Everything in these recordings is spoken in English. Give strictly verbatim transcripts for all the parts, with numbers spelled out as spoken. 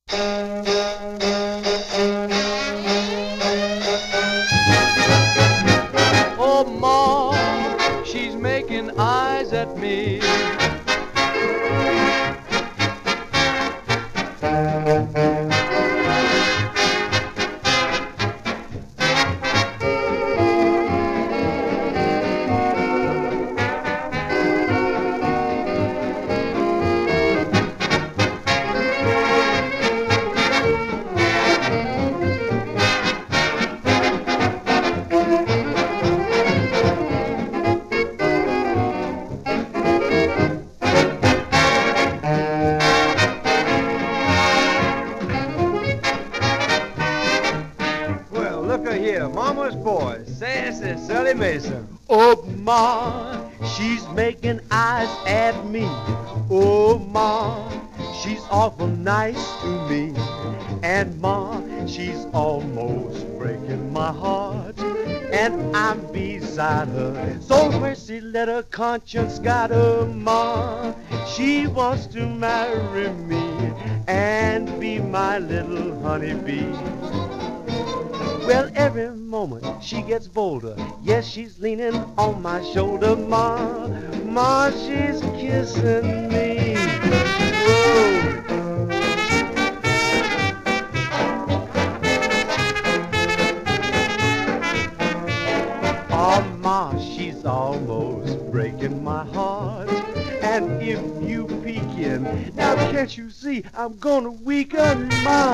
Oh, Ma, she's making eyes at me. Mama's boy, sassy Sully Mason. Oh, Ma, she's making eyes at me. Oh, Ma, she's awful nice to me. And Ma, she's almost breaking my heart. And I'm beside her. So mercy, let her conscience guide her, Ma. She wants to marry me and be my little honeybee. Well, every moment she gets bolder. Yes, she's leaning on my shoulder. Ma, Ma, she's kissing me. Whoa. Oh, Ma, she's almost breaking my heart. And if you peek in, now can't you see I'm gonna weaken, Ma?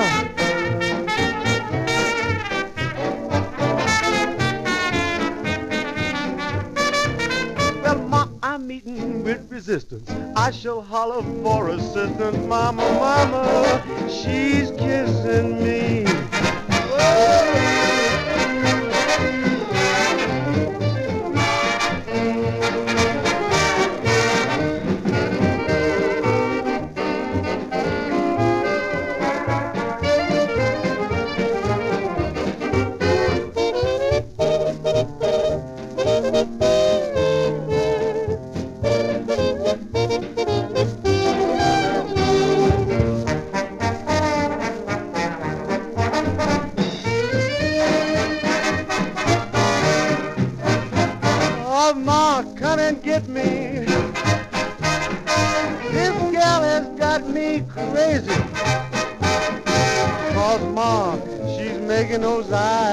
I'm meeting with resistance. I shall holler for assistance. Mama, mama, she's kissing me. Whoa. Ma, come and get me. This gal has got me crazy. Cause Ma, she's making those eyes